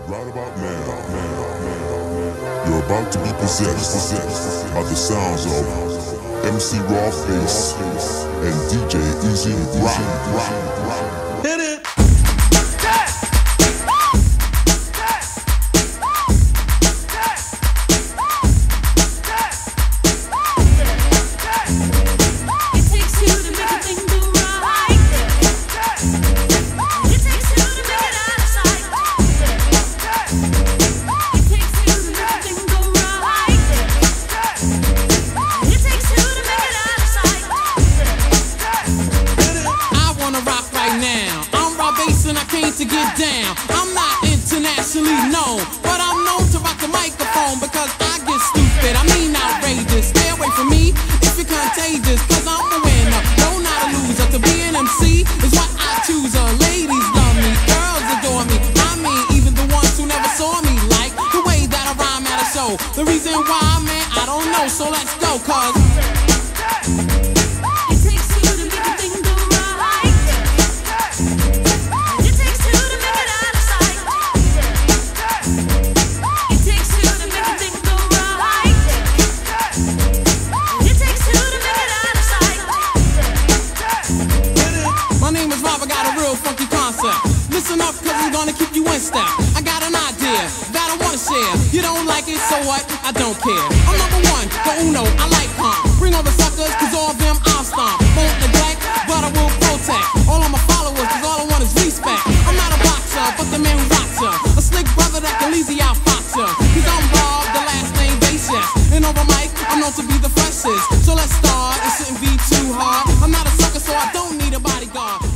Right about now, you're about to be possessed by the sounds of MC Rawface and DJ Easy Rock. Hit it! To get down, I'm not internationally known, but I'm known to rock the microphone because I get stupid, I mean outrageous. Stay away from me if you're contagious, cause I'm a winner, no not a loser. To be an MC is what I choose. Ladies love me, girls adore me, I mean even the ones who never saw me, like the way that I rhyme at a show. The reason why, man, I don't know, so let's go, cause listen up, cause I'm gonna keep you in step. I got an idea that I wanna share. You don't like it, so what? I don't care. I'm number one, the uno, I like calm. Bring all the suckers, cause all of them I'll stomp. Won't neglect, but I will protect all of my followers, cause all I want is respect. I'm not a boxer, but the man who rocks ya. A slick brother that can easy outfox ya. Cause I'm Rob, the last name Basis. And over mic, I'm known to be the freshest. So let's start, it shouldn't be too hard. I'm not a sucker, so I don't need a bodyguard.